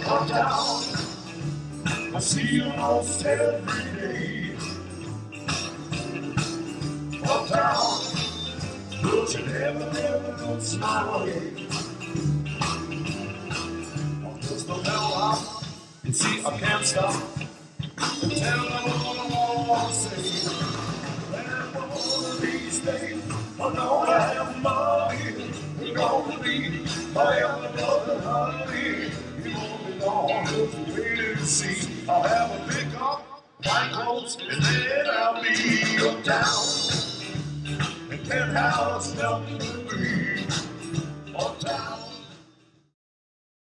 uptown. I see you almost every day. Uptown, but you never looks my way. Just no matter how, you see I can't stop and tell them what I want to say. And one of these days, I know I have money. It's gonna be my other brother, honey. You won't be long, just wait and see. I'll have a pickup, white clothes, and then I'll be uptown. And penthouse, nothing to be uptown.